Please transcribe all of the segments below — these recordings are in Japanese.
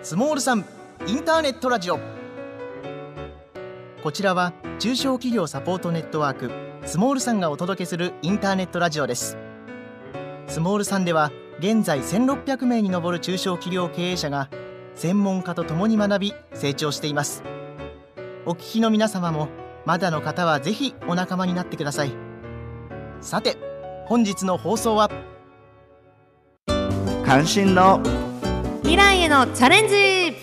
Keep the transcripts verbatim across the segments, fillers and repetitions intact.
スモールさんインターネットラジオ。こちらは中小企業サポートネットワークスモールさんがお届けするインターネットラジオです。スモールさんでは現在せんろっぴゃくめいに上る中小企業経営者が専門家とともに学び成長しています。お聞きの皆様もまだの方はぜひお仲間になってください。さて本日の放送は関心の未来へのチャレンジ。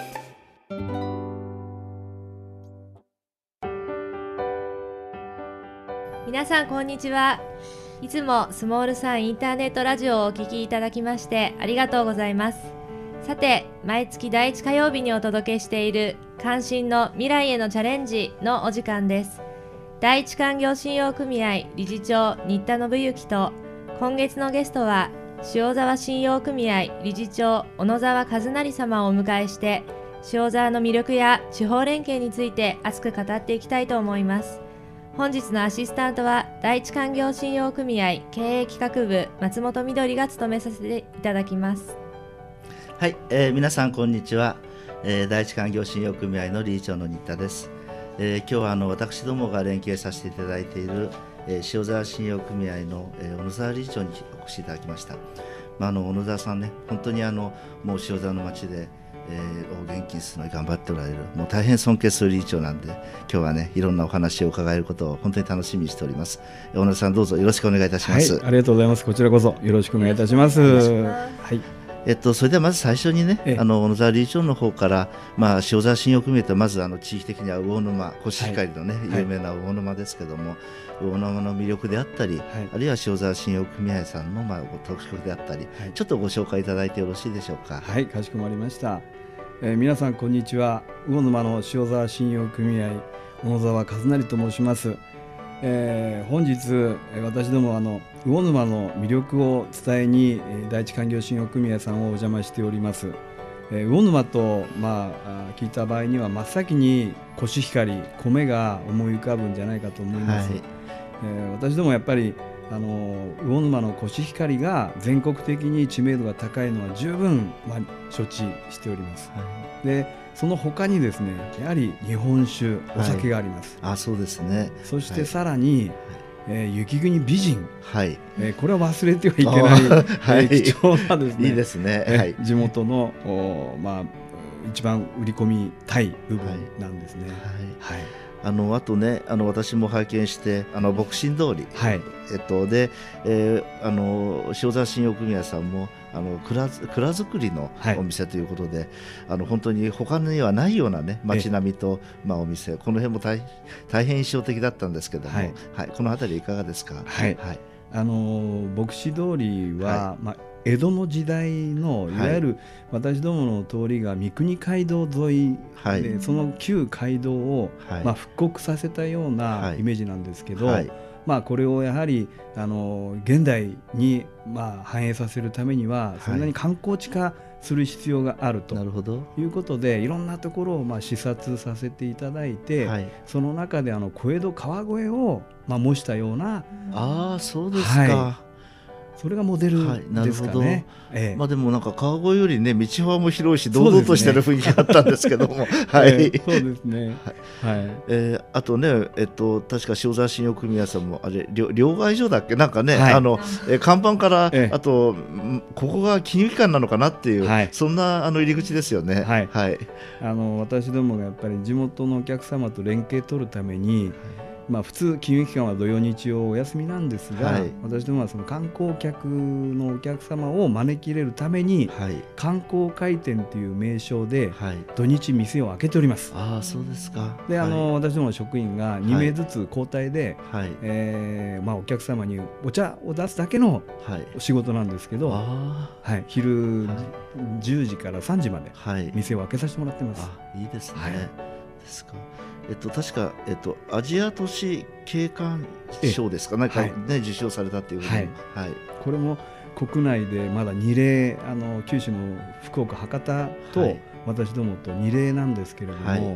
皆さんこんにちは。いつもスモールさんインターネットラジオをお聞きいただきましてありがとうございます。さて毎月だいいち火曜日にお届けしている関心の未来へのチャレンジのお時間です。第一勧業信用組合理事長新田信之と今月のゲストは塩沢信用組合理事長小野沢和成様をお迎えして塩沢の魅力や地方連携について熱く語っていきたいと思います。本日のアシスタントは第一勧業信用組合経営企画部松本みどりが務めさせていただきます。 はい、えー、皆さんこんにちは、えー、第一勧業信用組合の理事長の新田です。えー、今日はあの私どもが連携させていただいているえー、塩沢信用組合の、えー、小野沢理事長にお越しいただきました。まあ、あの小野沢さんね、本当にあのもう塩沢の町で、えー、を元気にするのに頑張っておられる、もう大変尊敬する理事長なんで、今日はねいろんなお話を伺えることを本当に楽しみにしております。小野さんどうぞよろしくお願いいたします。 はい、ありがとうございます。こちらこそよろしくお願いいたします。はい。 えっと、それではまず最初にね、あの小野沢理事長の方から、まあ、塩沢信用組合とまずあの地域的には魚沼コシヒカリのね、はい、有名な魚沼ですけども、はい、魚沼の魅力であったり、はい、あるいは塩沢信用組合さんのまあ特色であったり、はい、ちょっとご紹介いただいてよろしいでしょうか。 はい、かしこまりました。えー、皆さんこんにちは。魚沼の塩沢信用組合小野沢和成と申します。えー、本日私どもあの魚沼の魅力を伝えに第一勧業信用組合さんをお邪魔しております。えー、魚沼と、まあ、聞いた場合には真っ先にコシヒカリ米が思い浮かぶんじゃないかと思います。はい。えー、私どもやっぱりあの魚沼のコシヒカリが全国的に知名度が高いのは十分、まあ、承知しております。はい、でその他にですねやはり日本酒お酒があります。 はい、あ、そうですね。 そしてさらに、はい、えー、雪国美人、 はい、 えー、これは忘れてはいけない、はい、えー、貴重なですね、 いいですね、 えーはい、 地元のまあ、一番売り込みたい部分なんですね。 はいはいはい、あのあとねあの私も拝見してあの牧神通り、はい、えっとで、えー、あの塩沢信用組合さんもあの蔵蔵造りのお店ということで、はい、あの本当に他にはないようなね街並みと、まあ、お店、この辺も 大, 大変印象的だったんですけども、はいはい、この辺りいかがですか。 はいはい、あの牧師通りは、はい、まあ江戸の時代のいわゆる私どもの通りが三国街道沿いで、はい、その旧街道を、はい、まあ、復刻させたようなイメージなんですけど、はいはい、まあ、これをやはりあの現代にまあ反映させるためにはそんなに観光地化する必要があるということで、いろんなところをまあ視察させていただいて、はい、その中であの小江戸川越をまあ模したような、 ああそうですか、 はい、それがモデルですかね。はい、 ええ、まあ、でもなんか川越よりね道幅も広いし堂々としてる雰囲気があったんですけども、はい、 えー、そうですね。はい、 えー、あとね、えっと確か塩沢信用組合さんもあれ 両, 両替所だっけなんかね、はい、あのえ看板から、えー、あとここが金融機関なのかなっていう、はい、そんなあの入り口ですよね。はいはい、 あの私どもがやっぱり地元のお客様と連携取るために、はい、まあ、普通金融機関は土曜日曜お休みなんですが、はい、私どもはその観光客のお客様を招き入れるために、はい、観光回転という名称で土日店を開けております。 はい、ああそうですか。 で、あの、はい、私どもの職員がにめいずつ交代で、はい、えーまあ、お客様にお茶を出すだけの仕事なんですけど、はい、昼じゅうじからさんじまで店を開けさせてもらってます。はい、 あ、いいですね。はい、ですか。えっと、確か、えっと、アジア都市景観賞ですか、なんか、ね、はい、受賞されたということで、はいはい、 これも国内でまだに例、あの九州の福岡博多と、はい、私どもとに例なんですけれども、はい、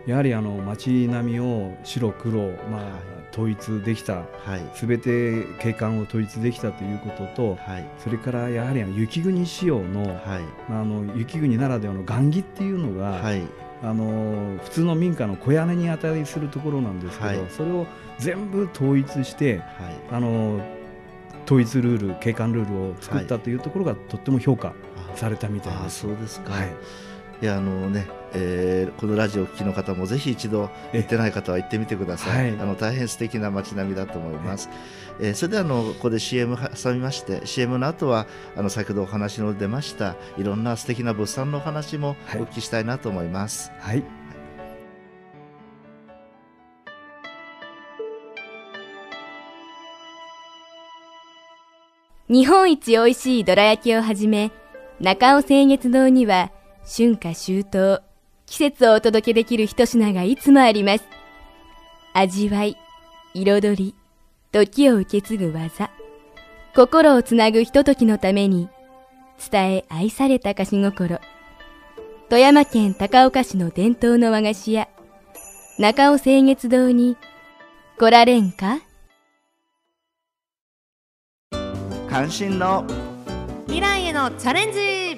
やはりあの街並みを白黒、まあはい統一できた、 はいすべて景観を統一できたということと、 はいそれからやはりあの雪国仕様の、 はいまあ、あの雪国ならではの雁木っていうのが、 はいあの普通の民家の小屋根に値するところなんですけど、 はいそれを全部統一してはいあの統一ルール景観ルールを作ったというところがとっても評価されたみたいああです。 そうですか、 はいいやあのね、えーこのラジオをお聞きの方もぜひ一度行ってない方は行ってみてください、 はいあの大変素敵な街並みだと思います、えーそれではあのここで シーエム 挟みまして シーエム の後はあの先ほどお話の出ましたいろんな素敵な物産のお話もおはい聞きしたいなと思います、 はい日本一美味しいどら焼きをはじめ、中尾清月堂には春夏秋冬、季節をお届けできる一品がいつもあります。味わい、彩り、時を受け継ぐ技、心をつなぐひとときのために、伝え愛された菓子心。富山県高岡市の伝統の和菓子屋、中尾清月堂に来られんか？ 関心の未来へのチャレンジ。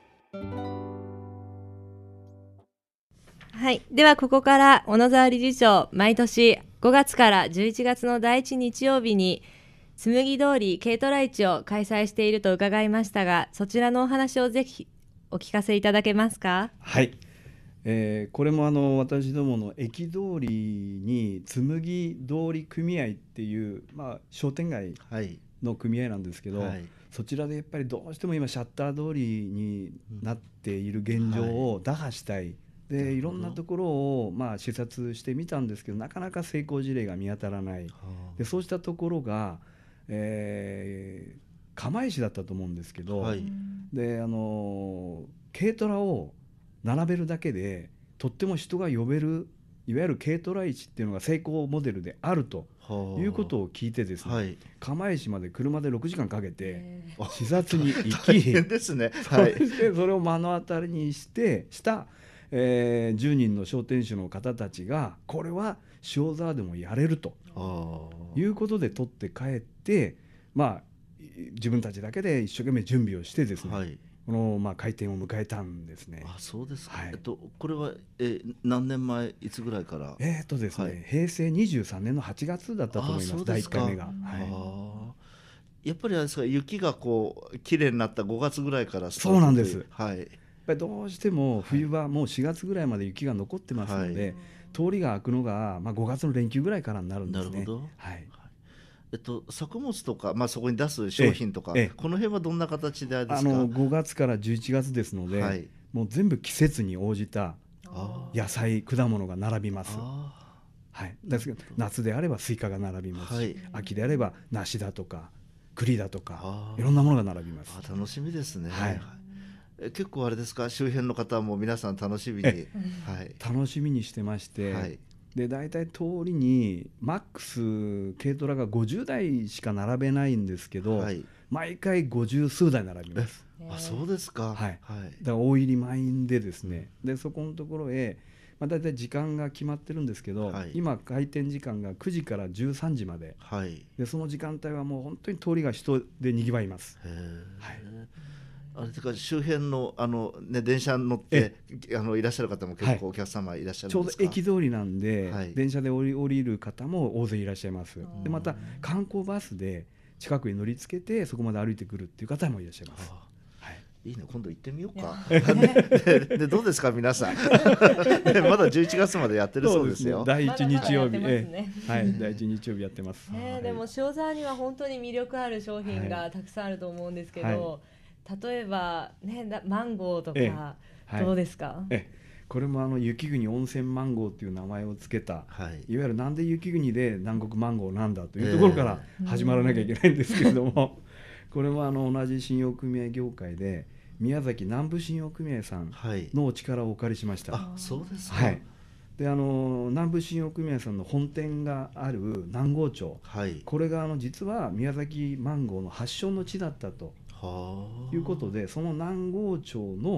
はい、ではここから小野沢理事長、毎年ごがつからじゅういちがつのだいいち日曜日に紬通り軽トラ市を開催していると伺いましたが、そちらのお話をぜひお聞かせいただけますか？ はい、えーこれもあの私どもの駅通りに紬通り組合っていう、まあ、商店街はいの組合なんですけど、 はいそちらでやっぱりどうしても今シャッター通りになっている現状を打破したい、でいろんなところをまあ視察してみたんですけど、なかなか成功事例が見当たらない。でそうしたところが、えー釜石だったと思うんですけど、 はいであの軽トラを並べるだけでとっても人が呼べる、いわゆる軽トラ市っていうのが成功モデルであるということを聞いてですね、 はい釜石まで車でろくじかんかけてえ視察に行大き変ですねそはいしてそれを目の当たりにしてした、えーじゅうにんの商店主の方たちがこれは塩沢でもやれるとあいうことで取って帰って、まあ、自分たちだけで一生懸命準備をしてですね、 はいこのまあ開店を迎えたんですね。 あそうですか、 はいえっと、これは、え何年前いつぐらいからえーとですねはい平成にじゅうさんねんのはちがつだったと思いまあす、 そうですかだいいっかいめが。 うんはいあーやっぱりあれですか、雪がこう綺麗になったごがつぐらいからスタートそうなんですはいやっぱりどうしても冬はもうしがつぐらいまで雪が残ってますので、 はい通りが開くのが、まあ、ごがつの連休ぐらいからになるんですね。 なるほどはい、 えっと、作物とか、まあ、そこに出す商品とか、 ええこの辺はどんな形であれですあか？ のごがつからじゅういちがつですので、 はいもう全部季節に応じたあ野菜果物が並びます。 あはい、ですけど夏であればスイカが並びますし、 はい秋であれば梨だとか栗だとかあーいろんなものが並びます。 あ楽しみですね、 はいえ結構あれですか、周辺の方も皆さん楽しみに、はい楽しみにしてまして、 はいで大体通りにマックス軽トラがごじゅうだいしか並べないんですけど、 はい、 毎回ごじゅう数台並びます。 あそうですか、 はいはいだから大入り満員でですね、でそこのところへ、まあ、大体時間が決まってるんですけど、 はい今開店時間がくじからじゅうさんじまではいで、その時間帯はもう本当に通りが人でにぎわいます。 へーはいあれですか、周辺のあの、ね、電車に乗ってあのいらっしゃる方も結構お客様いらっしゃちょうんどるですか？ 駅通りなんで、 はい電車で降り降りる方も大勢いらっしゃいます。 んでまた観光バスで近くに乗りつけてそこまで歩いてくるっていう方もいらっしゃいます。 あはいいいね、今度行ってみようか。ででどうですか皆さんでまだじゅういちがつまでやってるそうですよ。 第一日曜日、 まだまだやってますねええはい、第一日曜日やってます。 ねえでも塩沢には本当に魅力ある商品がたくさんあると思うんですけど、 は例えば、ね、だマンゴーとか、 ええはいどうですか？ ええこれもあの雪国温泉マンゴーという名前をつけた、 はいいわゆるなんで雪国で南国マンゴーなんだというところからええ始まらなきゃいけないんですけれども、これもあの同じ信用組合業界で宮崎南部信用組合さんはい、 のお力をお借りしました。 あそうですか。 はい、であの南部信用組合さんの本店がある南郷町、 はい、 これがあの実は宮崎マンゴーの発祥の地だったとはあいうことで、その南郷町の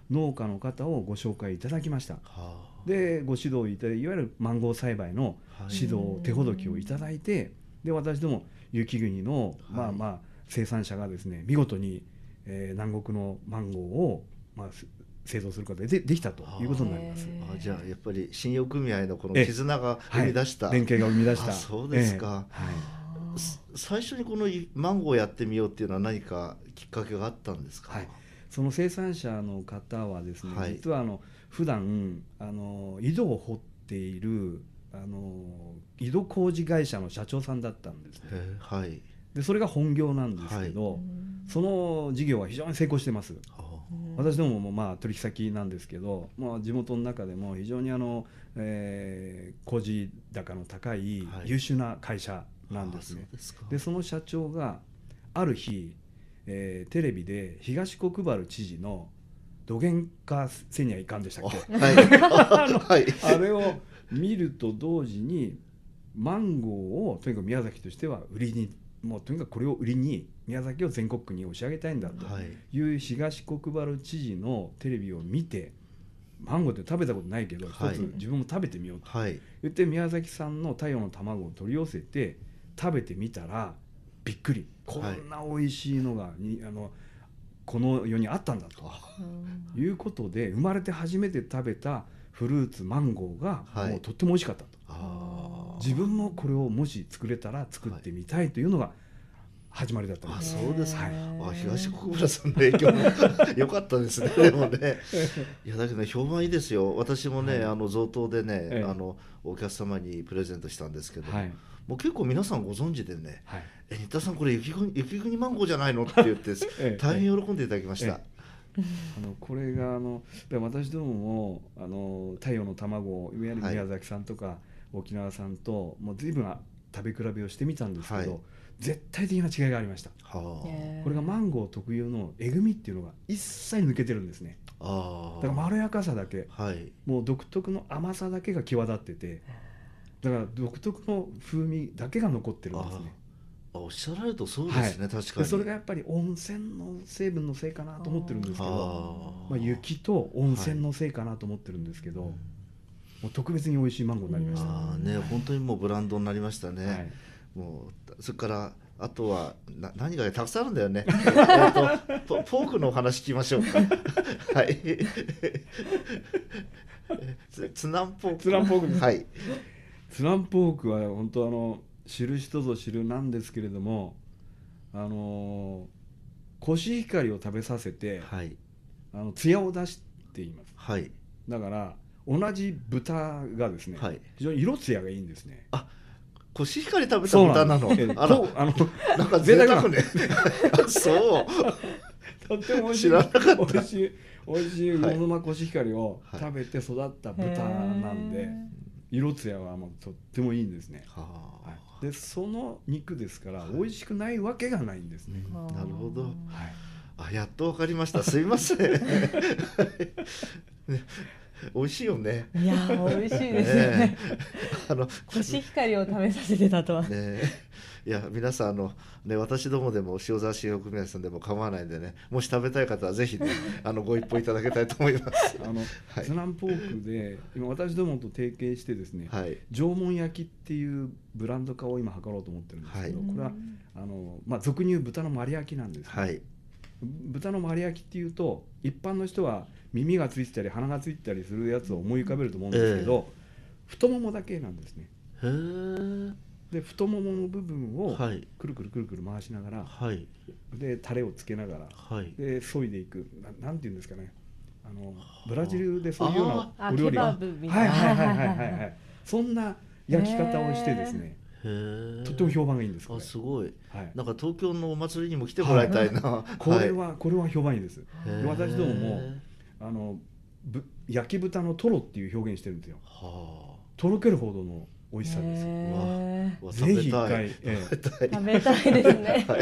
農家の方をご紹介いただきました。 はあ、 でご指導いただいて、いわゆるマンゴー栽培の指導、手ほどきをいただいて、で私ども雪国の、はい、まあまあ生産者がですね、見事に、えー、南国のマンゴーを、まあ、製造することが で, できたということになります。 あ、じゃあやっぱり信用組合のこの絆が生み出した、 はい、連携が生み出した。 そうですか、えーはい、最初にこのマンゴーをやってみようっていうのは何かきっかけがあったんですか？ はい、その生産者の方はですね、はい、実はあの普段あの井戸を掘っているあの井戸工事会社の社長さんだったんですね。 はい、 でそれが本業なんですけど、はい、その事業は非常に成功してます。私どももまあ取引先なんですけど、まあ、地元の中でも非常にあの、えー、工事高の高い優秀な会社なんですね。はい、で, そでその社長がある日、えー、テレビで東国原知事の土幻化せにはいかんでしたっけ、はい、あ, あれを見ると同時にマンゴーをとにかく宮崎としては売りに、もうとにかくこれを売りに宮崎を全国区に押し上げたいんだという東国原知事のテレビを見て、マンゴーって食べたことないけど一つ自分も食べてみようと言って宮崎産の太陽の卵を取り寄せて食べてみたらびっくり、こんな美味しいのがにあのこの世にあったんだということで、生まれて初めて食べたフルーツマンゴーがもうとっても美味しかったと、はい、自分もこれをもし作れたら作ってみたいというのが始まりだったんです。 あ、そうですか、はい、あ、東国原さんの影響も良かったですね。でもね、いやだけどね、評判いいですよ。私もね、はい、あの贈答でね、ええ、あのお客様にプレゼントしたんですけど、はい、もう結構皆さんご存知でね、はい、え、新田さんこれ雪国、雪国マンゴーじゃないのって言って大変喜んでいただきました。ええ、 あのこれがあの私どももあの太陽の卵、いわゆる宮崎さんとか、はい、沖縄さんともう随分食べ比べをしてみたんですけど、はい、絶対的な違いがありました。はあ、これがマンゴー特有のえぐみっていうのが一切抜けてるんですね。あ、だからまろやかさだけ、はい、もう独特の甘さだけが際立ってて、だから独特の風味だけが残ってるんですね。 あ、おっしゃられるとそうですね、はい、確かに。 でそれがやっぱり温泉の成分のせいかなと思ってるんですけど、あ、まあ、雪と温泉のせいかなと思ってるんですけど、はい、もう特別に美味しいマンゴーになりました。 あ、ね、本当にもうブランドになりましたね。はい、もうそれからあとはな何がたくさんあるんだよね。えーとポークのお話聞きましょうか。はい。つツナンポーク。 ツナンポークです。 はい。 ツナンポークは本当あの知る人ぞ知るなんですけれども、あのコシヒカリを食べさせて、はい、あの艶を出しています。はい。だから同じ豚がですね、はい、非常に色艶がいいんですね。 あ、コシヒカリ食べた豚なの。 あら、あのなんか贅沢ね。そう。 とっても美味しい。 知らなかった。 美味しい美味しい魚沼コシヒカリを食べて育った豚なんで、はい、色艶はもうとってもいいんですね。はあ、はい、でその肉ですから、はい、美味しくないわけがないんですね。 うん、なるほど。はい、あ、やっとわかりました。すいません。ね、美味しいよね。 いや美味しいですよね。ね、あのコシヒカリを食べさせてたとは。 ね、いや皆さんあのね、私どもでも塩沢信用組合さんでも構わないんでね、もし食べたい方はぜひねあのご一報いただけたいと思います。 あの、はい、ツナンポークで今私どもと提携してですね、はい、縄文焼きっていうブランド化を今図ろうと思ってるんですけど、はい、これはあの、まあ、俗に言う豚の丸焼きなんです、ね。はい、豚の丸焼きっていうと一般の人は耳がついてたり鼻がついてたりするやつを思い浮かべると思うんですけど、えー、太ももだけなんですね。へー。で太ももの部分をくるくるくるくる回しながら、はい、でタレをつけながら、はい、で削いでいく な, なんていうんですかね、あのブラジルでそういうようなお料理が、はいはいはいはいはいはい、そんな焼き方をしてですね、へとっても評判がいいんです。 あ、すごい、はい、なんか東京のお祭りにも来てもらいたいな、はい、 これはこれは評判いいです。で私どももあのぶ焼き豚のトロっていう表現してるんですよ。はあ、とろけるほどの美味しさです。わぜひ一回、ええ、 食べたいですね。はい、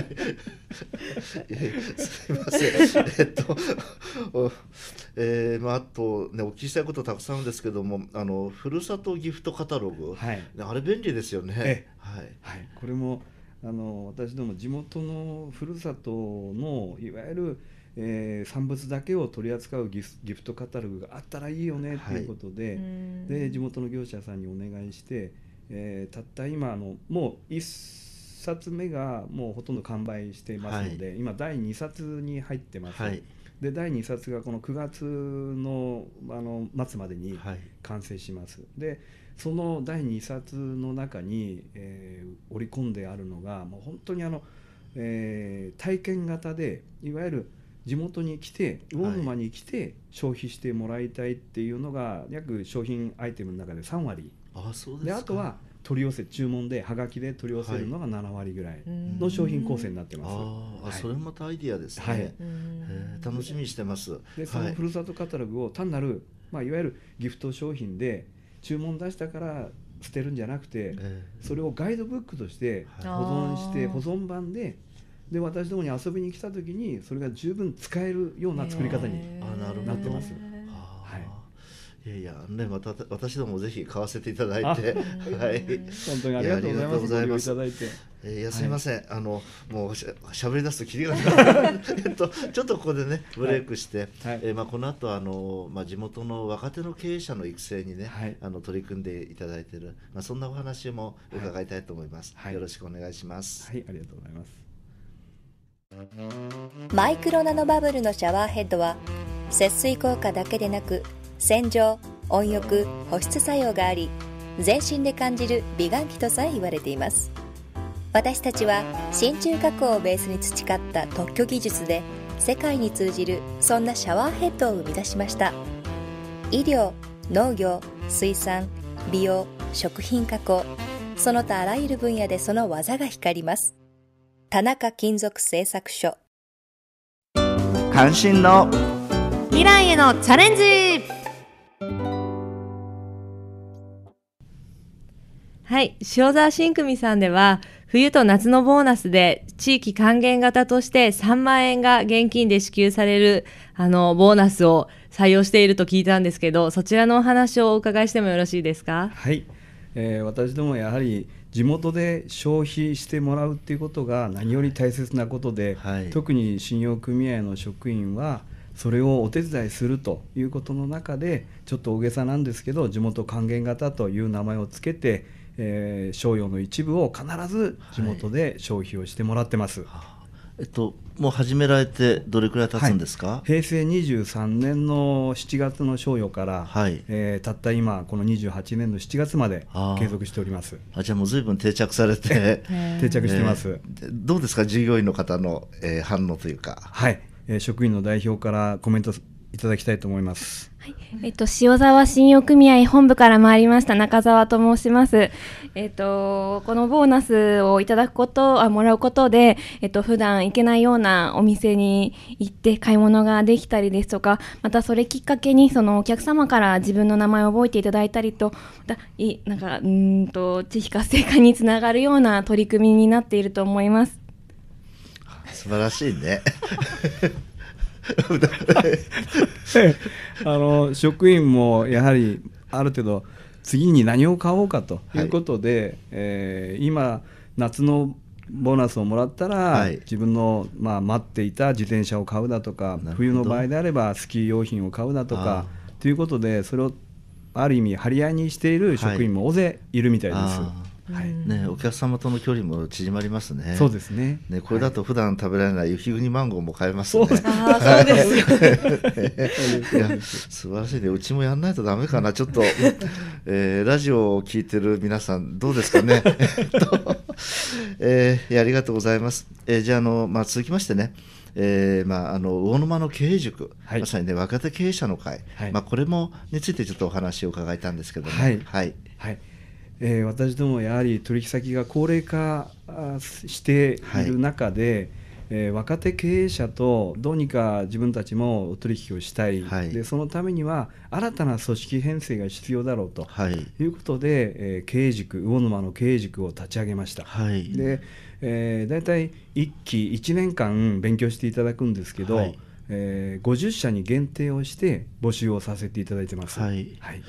すいません。えっと、えー、まああとねお聞きしたいことたくさんあるんですけども、あのふるさとギフトカタログ、はい、あれ便利ですよね。ええ、 はいはい、これもあの私ども地元のふるさとのいわゆるえー、産物だけを取り扱うギフ、ギフトカタログがあったらいいよねということで、はい、で地元の業者さんにお願いして、えー、たった今あのもういっさつめがもうほとんど完売していますので、はい、今だいにさつに入ってます、はい、でだいにさつがこのくがつ の, あの末までに完成します、はい、でそのだいにさつの中に、えー、織り込んであるのがもう本当にあの、えー、体験型でいわゆる地元に来て魚沼に来て消費してもらいたいっていうのが約商品アイテムの中でさんわり、 あ、そうですか。 であとは取り寄せ注文ではがきで取り寄せるのがななわりぐらいの商品構成になってます、 あ、 はい、 それもまたアイディアですね、はい、へ楽しみにしてます。 でそのふるさとカタログを単なる、まあ、いわゆるギフト商品で注文出したから捨てるんじゃなくて、えー、それをガイドブックとして保存して保存版でで私どもに遊びに来た時にそれが十分使えるような作り方になってます。 いやいやね、また私どもぜひ買わせていただいて、はい、 本当にありがとうございます。ご利用いただいて、 えー、いやすみません、はい、あのもうしゃ、しゃべり出すとキリがないえっとちょっとここでねブレイクして、はい、えー、まあこの後あのまあ地元の若手の経営者の育成にね、はい、あの取り組んでいただいている、まあそんなお話も伺いたいと思います。はい、よろしくお願いします。 はい、ありがとうございます。 マイクロナノバブルのシャワーヘッドは節水効果だけでなく洗浄、温浴、保湿作用があり全身で感じる美顔器とさえ言われています。私たちは真鍮加工をベースに培った特許技術で世界に通じるそんなシャワーヘッドを生み出しました。医療、農業、水産、美容、食品加工、その他あらゆる分野でその技が光ります。田中金属製作所。 関心の未来へのチャレンジ。はい、塩沢新組さんでは冬と夏のボーナスで地域還元型としてさんまんえんが現金で支給されるあのボーナスを採用していると聞いたんですけど、そちらのお話をお伺いしてもよろしいですか？ はい、えー、私どもやはり地元で消費してもらうっていうことが何より大切なことで、はい、特に信用組合の職員はそれをお手伝いするということの中でちょっと大げさなんですけど地元還元型という名前をつけて、えー、賞与の一部を必ず地元で消費をしてもらってます、はい、 えっと、もう始められてどれくらい経つんですか？ はい、へいせいにじゅうさんねんのしちがつの賞与から、はい、えー、たった今このにじゅうはちねんのしちがつまで継続しております。 あ、じゃあもう随分定着されて定着してます、 えー、どうですか従業員の方の、えー、反応というか。 はい、えー、職員の代表からコメントいただきたいと思います。 はい、えっと、塩沢信用組合本部から参りました中澤と申します。えっと、このボーナスをいただくことあもらうことで、えっと、普段行けないようなお店に行って買い物ができたりですとか、またそれきっかけにそのお客様から自分の名前を覚えていただいたりと、だいなんかうんと地域活性化につながるような取り組みになっていると思います。 素晴らしいねあの職員もやはりある程度次に何を買おうかということで、はい、えー、今夏のボーナスをもらったら、はい、自分の、まあ、待っていた自転車を買うだとか、冬の場合であればスキー用品を買うだとかということで、それをある意味張り合いにしている職員も大勢いるみたいです、はいはいね、お客様との距離も縮まりますね。 そうですね。 ね、これだと普段食べられない雪国マンゴーも買えますね。 そうあそうですよいや素晴らしいね。うちもやんないとダメかな。ちょっと、えー、ラジオを聞いてる皆さんどうですかね。えー、いやありがとうございます。えー、じゃあ、あの、まあ、続きましてね、えーまあ、あの魚沼の経営塾、はい、まさにね若手経営者の会、はい、まあ、これもについてちょっとお話を伺いたんですけども、ね、 はいはいはい、えー、私どもやはり取引先が高齢化している中で、はい、えー、若手経営者とどうにか自分たちもお取引をしたい、はい、でそのためには新たな組織編成が必要だろうということで、えー、経営塾魚沼の経営塾を立ち上げました、はい、で、えー、だいたいいっきいちねんかん勉強していただくんですけど、はい、えー、ごじゅっしゃに限定をして募集をさせていただいてます、はいはい、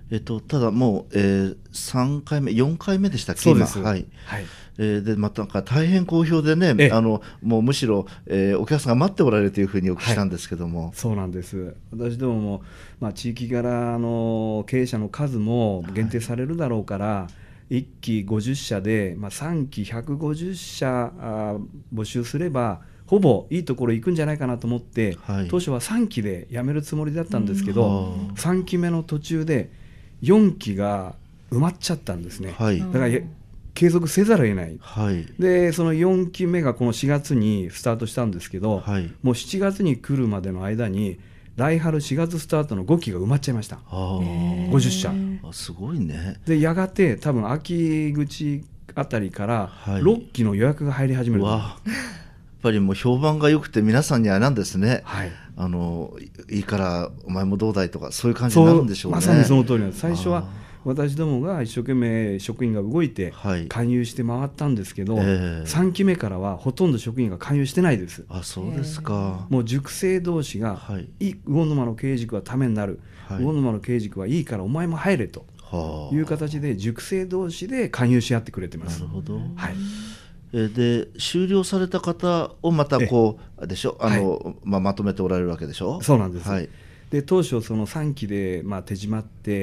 えっと、ただもう、えー、さんかいめよんかいめでしたっけ。 そうです、 今、はいはい、 えー、でまたなんか大変好評でね、あのもうむしろ、えー、お客さんが待っておられるというふうにお聞きしたんですけども、 はい、そうなんです。私どもも、まあ、地域柄の経営者の数も限定されるだろうから、はい、いっきごじゅっしゃで、まあ、さんきひゃくごじゅっしゃあ募集すればほぼいいところ行くんじゃないかなと思って、はい、当初はさんきで辞めるつもりだったんですけど、さんきめの途中でよんきが埋まっちゃったんですね、はい、だから継続せざるを得ない、はい、でそのよんきめがこのしがつにスタートしたんですけど、はい、もうしちがつに来るまでの間に来春しがつスタートのごきが埋まっちゃいました。ごじゅっしゃ、 あすごいね。 でやがて多分秋口あたりからろっきの予約が入り始める、はい、 わやっぱりもう評判が良くて皆さんにはなんですね、はい、あのいいからお前もどうだいとかそういう感じになるんでしょうね。 まさにその通りなんです。最初は私どもが一生懸命職員が動いて勧誘して回ったんですけど、はい、えー、さんきめからはほとんど職員が勧誘してないです。 あそうですか。 もう塾生同士が、はい、いい魚沼の経営塾はためになる、はい、魚沼の経営塾はいいからお前も入れという形で塾生同士で勧誘し合ってくれてます。 なるほど、 はい、 で終了された方をまたこうでしょあの、はい、まあ、まとめておられるわけでしょ。 そうなんです、はい、で当初そのさんきで、まあ、手締まって、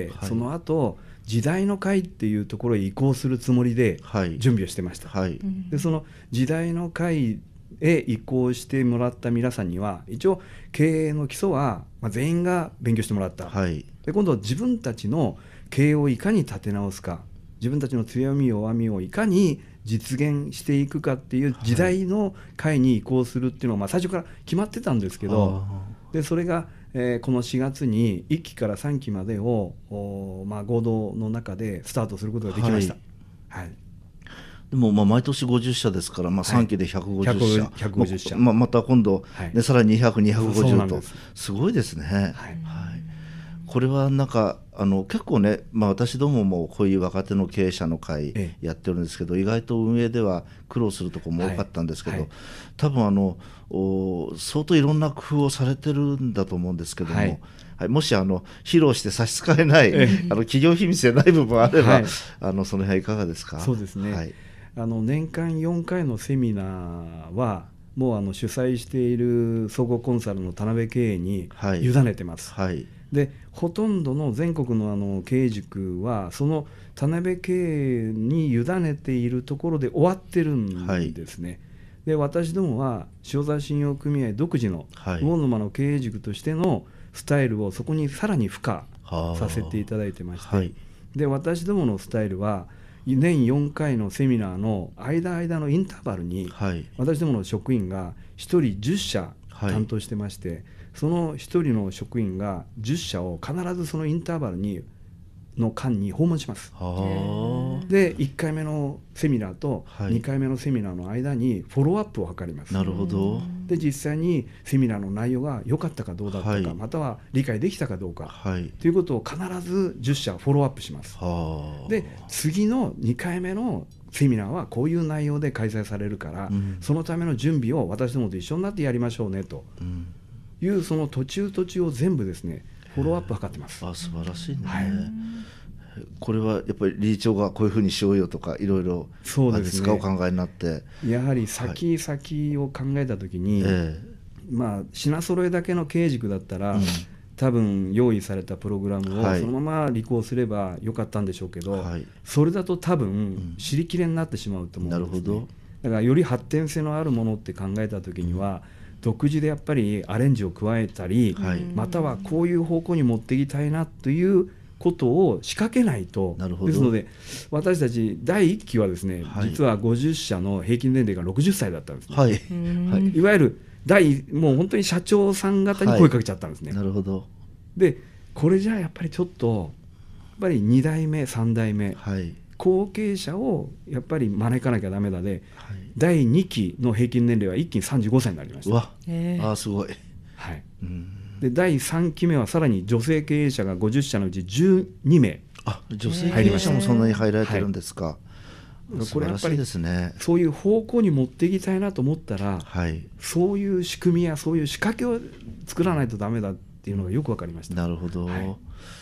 はい、その後時代の会っていうところへ移行するつもりで準備をしてました、はい、でその時代の会へ移行してもらった皆さんには一応経営の基礎は、まあ、全員が勉強してもらった、はい、で今度は自分たちの経営をいかに立て直すか、自分たちの強み弱みをいかに実現していくかっていう時代の会に移行するっていうのは、まあ、最初から決まってたんですけど、でそれが、えー、このしがつにいっきからさんきまでを、まあ、合同の中でスタートすることができました、はいはい、 でもまあ毎年ごじゅっしゃですから、まあ、さんきでひゃくごじゅっしゃ、 はい、ひゃくごじゅっしゃ、 まあ、また今度、ね、はい、さらににひゃく、にひゃくごじゅうとすごいですね、はいはい、これはなんかあの結構ね、まあ、私どももこういう若手の経営者の会やってるんですけど、ええ、意外と運営では苦労するところも多かったんですけど、はいはい、多分あの相当いろんな工夫をされてるんだと思うんですけども、はいはい、もしあの披露して差し支えない、ええ、あの企業秘密でない部分あれば、はい、あのその辺いかがですか。 そうですね、はい、あの年間よんかいのセミナーはもうあの主催している総合コンサルの田辺経営に委ねてます、はいはい、でほとんどの全国 の, あの経営塾はその田辺経営に委ねているところで終わってるんですね、はい、で私どもは塩沢信用組合独自の魚沼の経営塾としてのスタイルをそこにさらに付加させていただいてまして、はい、で私どものスタイルは年よんかいのセミナーの間間のインターバルに、はい、私どもの職員がひとりじゅっしゃ担当してまして、はい、そのひとりの職員がじゅっしゃを必ずそのインターバルにの間に訪問します。でいっかいめのセミナーとにかいめのセミナーの間にフォローアップを図ります。 なるほど。 で実際にセミナーの内容が良かったかどうだったか、はい、または理解できたかどうか、はい、ということを必ずじゅっしゃフォローアップします。で次のにかいめのセミナーはこういう内容で開催されるから、うん、そのための準備を私どもと一緒になってやりましょうねという、その途中途中を全部ですねフォローアップを図ってます。 あ、素晴らしいね、はい、これはやっぱり理事長がこういうふうにしようよとかいろいろあれですか、お考えになって、 やはり先々を考えたときに、はい、えー、まあ品揃えだけの経営塾だったら、うん、多分用意されたプログラムをそのまま履行すればよかったんでしょうけど、はい、それだと多分尻切れになってしまうと思うんですね、うん、なるほど。だからより発展性のあるものって考えたときには、独自でやっぱりアレンジを加えたり、はい、またはこういう方向に持っていきたいなということを仕掛けないと。なるほど。ですので私たちだいいっきはですね、はい、実はごじゅっしゃの平均年齢がろくじゅっさいだったんですね、はいはい、いわゆる第もう本当に社長さん方に声かけちゃったんですね、はい、なるほど。でこれじゃあやっぱりちょっとやっぱりにだいめさんだいめ、はい、後継者をやっぱり招かなきゃダメだで、はい、だいにきの平均年齢は一気にさんじゅうごさいになりました。うわ、 あ、すごい、 はい、うん、でだいさんきめはさらに女性経営者がごじゅっしゃのうちじゅうにめい。 あ、女性経営者もそんなに入られてるんですか、はい、 これやっぱりですね、そういう方向に持っていきたいなと思ったら、はい、そういう仕組みやそういう仕掛けを作らないとダメだっていうのがよく分かりました。 なるほど、はい、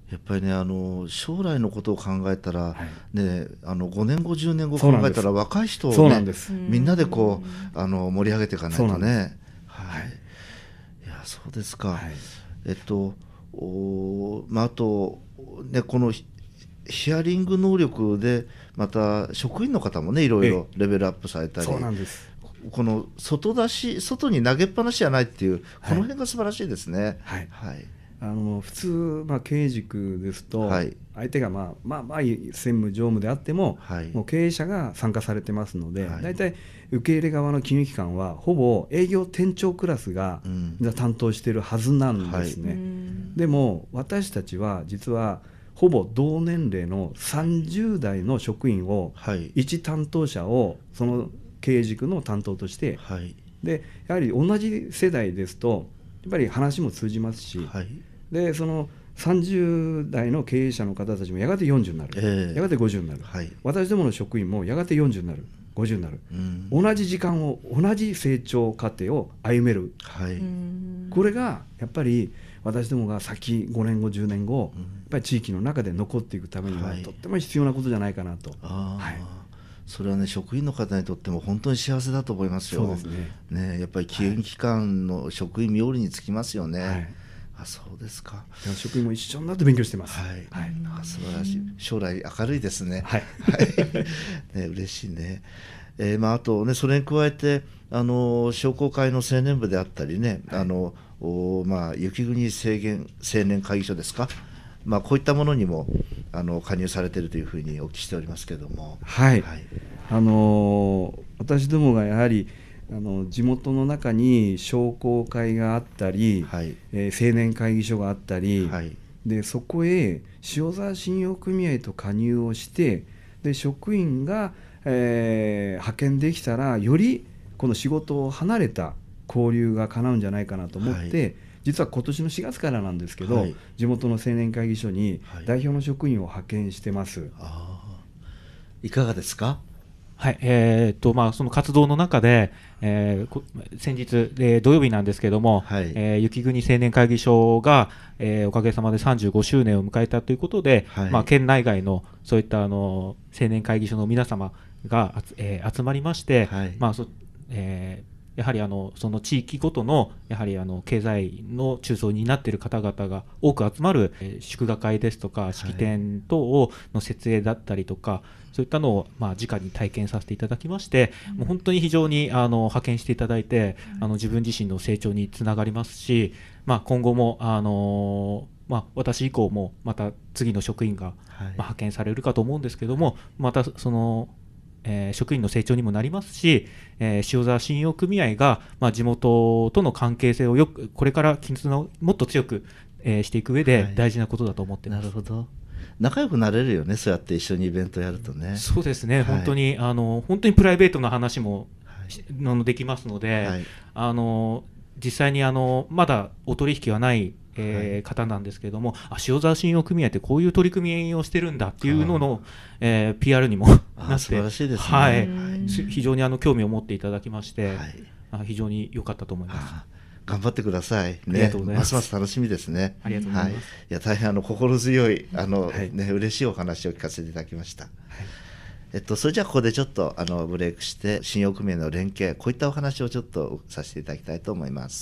やっぱりねあの将来のことを考えたら、 はい、 ね、あのごねんごじゅうねんご考えたら若い人を、ね、 そうなんです。 みんなでこうあの盛り上げていかないとね。はい、 はい、 いやそうですか、 はい、 えっとお、まあ、あと、ね、このヒアリング能力でまた職員の方もねいろいろレベルアップされたり、 そうなんです。 この外出し外に投げっぱなしじゃないっていうこの辺が素晴らしいですね。 はい、 はい、 あの普通、まあ、経営塾ですと、 はい、 相手が、まあまあ、まあ専務常務であっても、はい、もう経営者が参加されてますので、はい、だいたい受け入れ側の金融機関はほぼ営業店長クラスが、うん、担当しているはずなんですね。はい、でも私たちは実はほぼ同年齢のさんじゅう代の職員を、はい、いち担当者をその経営塾の担当として、はい、でやはり同じ世代ですとやっぱり話も通じますし、はい、でそのさんじゅう代の経営者の方たちもやがてよんじゅうになる、えー、やがてごじゅうになる、はい、私どもの職員もやがてよんじゅうになる、ごじゅうになる、うん、同じ時間を同じ成長過程を歩める、はい、これがやっぱり私どもが先ごねんごじゅうねんご、うん、やっぱり地域の中で残っていくためには、はい、とっても必要なことじゃないかなと。あ、はい、 それはね職員の方にとっても本当に幸せだと思いますよ。 そうですね。 ね、やっぱり金融機関の職員冥利につきますよね。はい、あ、そうですか。 職員も一緒になって勉強してます。 はい、はい、あ、素晴らしい。将来明るいですね。はい、ね、嬉しいね。えーまあ、あとねそれに加えてあの商工会の青年部であったりね、はい、あのお、まあ、雪国制限青年会議所ですか、まあ、こういったものにもあの加入されているというふうにお聞きしておりますけれども、 はい、はい、あの私どもがやはりあの地元の中に商工会があったり、はい、えー、青年会議所があったり、はい、でそこへ塩沢信用組合と加入をしてで職員が、えー、派遣できたらよりこの仕事を離れた交流が叶うんじゃないかなと思って、はい、実は今年のしがつからなんですけど、はい、地元の青年会議所に代表の職員を派遣してます。はい、 あ、いかがですか。 はい、えーっとまあ、その活動の中で、えー、先日、えー、土曜日なんですけども、はい、えー、雪国青年会議所が、えー、おかげさまでさんじゅうごしゅうねんを迎えたということで、はい、まあ、県内外のそういったあの青年会議所の皆様が、えー、集まりまして、はい、まあそえーやはりあのその地域ごとのやはりあの経済の中枢になっている方々が多く集まる、えー、祝賀会ですとか式典等の設営だったりとか、はい、そういったのをまあ直に体験させていただきまして、うん、もう本当に非常にあの派遣していただいて、うん、あの自分自身の成長につながりますし、まあ、今後もあのーまあ、私以降もまた次の職員が、はい、まあ、派遣されるかと思うんですけども、またそのえー、職員の成長にもなりますし、えー、塩沢信用組合が、まあ、地元との関係性をよくこれから絆をもっと強く、えー、していく上で大事なことだと思っています。 はい、なるほど。仲良くなれるよね、そうやって一緒にイベントやるとね。 そうですね、はい、本当にあの本当にプライベートな話も、はい、のできますので、はい、あの実際にあのまだお取引はないえーはい、方なんですけれども、あ、塩沢信用組合ってこういう取り組みをしてるんだっていうのの、えー、ピーアール にもなって素晴らしいですね。 はい、非常にあの興味を持っていただきまして、はい、あ、非常に良かったと思います。 頑張ってくださいね。ますます楽しみですね。 ありがとうございます。はい、 いや大変あの心強いあの、はい、ね、嬉しいお話を聞かせていただきました。はい、えっと、それじゃあここでちょっとあのブレイクして信用組合の連携、こういったお話をちょっとさせていただきたいと思います。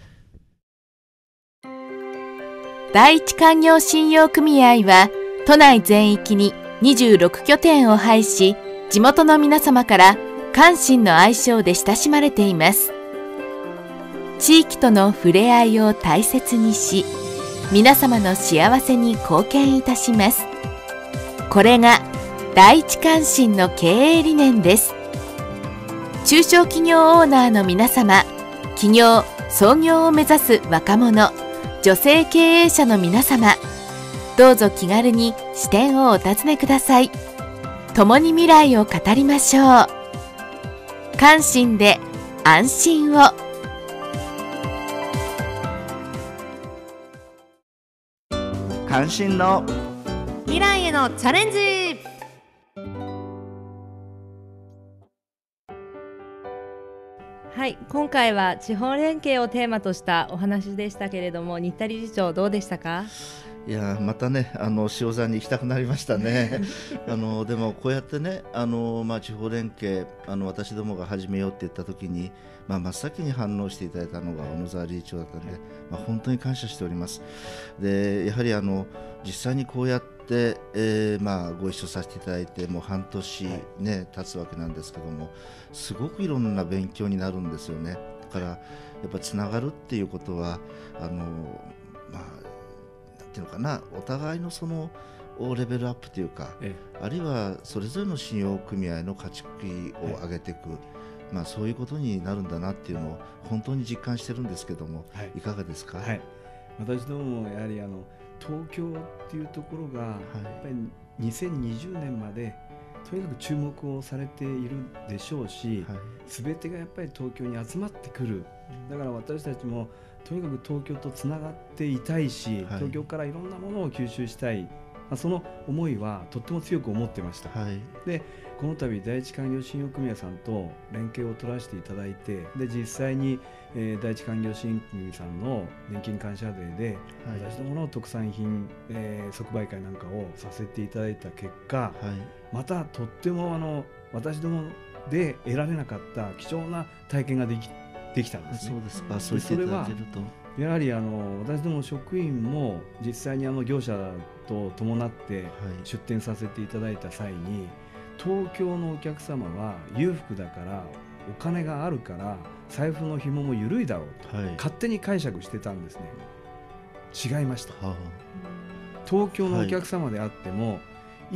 第一勧業信用組合は都内全域ににじゅうろくきょてんを配し、地元の皆様から関心の愛称で親しまれています。地域との触れ合いを大切にし、皆様の幸せに貢献いたします。これが第一関心の経営理念です。中小企業オーナーの皆様、起業・創業を目指す若者、女性経営者の皆様、どうぞ気軽に視点をお尋ねください。共に未来を語りましょう。関心で安心を。 関心の未来へのチャレンジ。はい、今回は地方連携をテーマとしたお話でしたけれども、新田理事長どうでしたか？ いやまたねあの塩沢に行きたくなりましたねあのでもこうやってねあの、まあ、地方連携あの私どもが始めようって言った時に、まあ、真っ先に反応していただいたのが小野沢理事長だったので、まあ、本当に感謝しております。でやはりあの実際にこうやって、えーまあ、ご一緒させていただいてもう半年、ね、経つわけなんですけども、すごくいろんな勉強になるんですよね。だからやっぱつながるっていうことはあのまあっていうのかな、お互いのそのレベルアップというか、ええ、あるいはそれぞれの信用組合の価値を上げていく、はい、まあ、そういうことになるんだなっていうのを本当に実感してるんですけども、はい、いかがですか？ はい、私どももやはりあの東京っていうところが、はい、やっぱりにせんにじゅうねんまでとにかく注目をされているでしょうし、すべ、はい、てがやっぱり東京に集まってくる。だから私たちもとにかく東京とつながっていたいし、はい、東京からいろんなものを吸収したい、その思いはとっても強く思ってました、はい、でこの度第一勧業信用組合さんと連携を取らせていただいて、で実際に、えー、第一勧業信用組合さんの年金感謝デーで、はい、私どもの特産品、えー、即売会なんかをさせていただいた結果、はい、またとってもあの私どもで得られなかった貴重な体験ができできたんですね。そうですか。そう言っていただけると、やはりあの私ども職員も実際にあの業者と伴って出店させていただいた際に、東京のお客様は裕福だからお金があるから財布の紐も緩いだろうと、はい、勝手に解釈してたんですね。違いました、はあ、東京のお客様であっても、はい、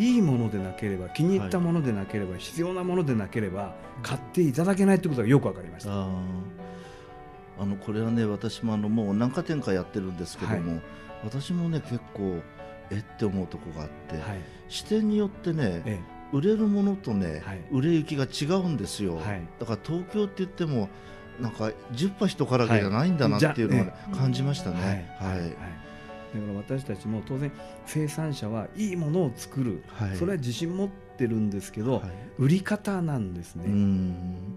いいものでなければ気に入ったものでなければ、はい、必要なものでなければ買っていただけないということがよく分かりました。ああのこれはね、私もあのもう何か店かやってるんですけども、はい、私もね結構えって思うとこがあって、はい、視点によってね、ええ、売れるものとね、はい、売れ行きが違うんですよ、はい、だから東京って言ってもなんかじゅっぱ人からげじゃないんだなっていうのを、ね、はい、感じましたね。はいはいはい、だから私たちも当然生産者はいいものを作る、はい、それは自信持ってるんですけど、はい、売り方なんですね。うん、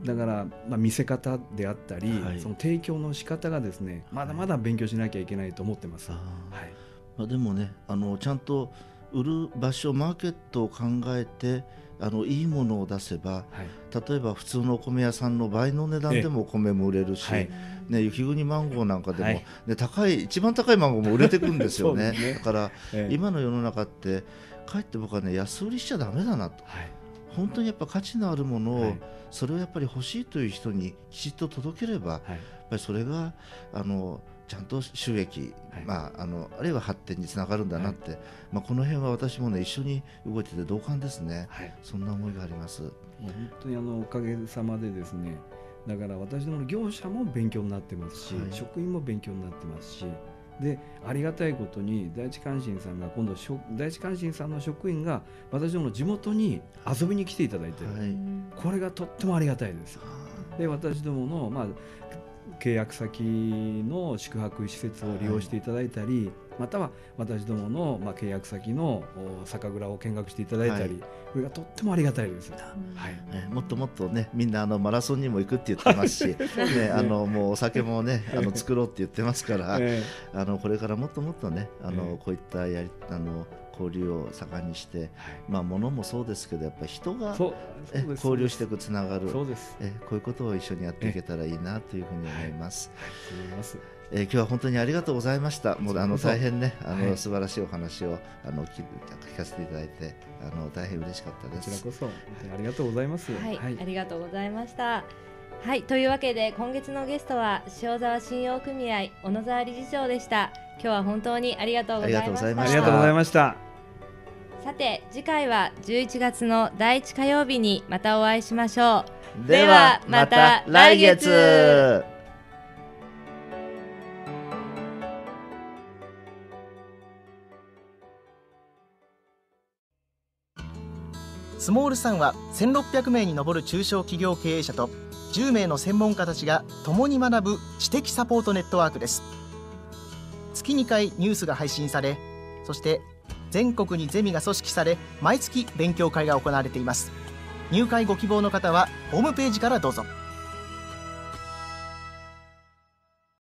だから、まあ、見せ方であったり、はい、その提供の仕方がですね、まだまだ勉強しなきゃいけないと思ってます。はい、 まあ、でもね、あのちゃんと売る場所マーケットを考えてあのいいものを出せば、はい、例えば普通のお米屋さんの倍の値段でもお米も売れるし、はい、ね、雪国マンゴーなんかでも、はい、ね、高い一番高いマンゴーも売れてくるんですよ ね, ねだから、ええ、今の世の中ってかえって僕はね、安売りしちゃダメだなと、はい、本当にやっぱ価値のあるものを、はい、それをやっぱり欲しいという人にきちっと届ければ、はい、やっぱりそれがあのちゃんと収益、はい、まあ、あのあるいは発展につながるんだなって、はい、まあ、この辺は私もね一緒に動いてて同感ですね、はい、そんな思いがあります。もう本当にあのおかげさまでですね、だから私どもの業者も勉強になってますし、はい、職員も勉強になってますし、でありがたいことに第一関心さんが今度第一関心さんの職員が私どもの地元に遊びに来ていただいてる、はい、これがとってもありがたいです。で私どもの、まあ、契約先の宿泊施設を利用していただいたり、はい、または私どもの、まあ、契約先の酒蔵を見学していただいたり、はい、これがとってもありがたいです、はい、 ね、もっともっとね、みんなあのマラソンにも行くって言ってますし、ね、あのもうお酒もねあの作ろうって言ってますから、えー、あのこれからもっともっとね、あのこういったやりあの交流を盛んにして、はい、まあ、物もそうですけどやっぱり人がえ交流していく、つながる、そうですえこういうことを一緒にやっていけたらいいなというふうに思います。えー、今日は本当にありがとうございました。もうあの大変ね、あの、はい、素晴らしいお話をあの聞かせていただいて、あの大変嬉しかったです。 こちらこそありがとうございます。 はい、はい、ありがとうございました。はい、というわけで今月のゲストは塩沢信用組合小野沢理事長でした。今日は本当にありがとうございました。 ありがとうございました。 さて次回はじゅういちがつのだいいち火曜日にまたお会いしましょう。ではまた来月。 スモールさんはせんろっぴゃくめいに上る中小企業経営者とじゅうめいの専門家たちが共に学ぶ知的サポートネットワークです。月にかいニュースが配信され、そして全国にゼミが組織され、毎月勉強会が行われています。入会ご希望の方はホームページからどうぞ。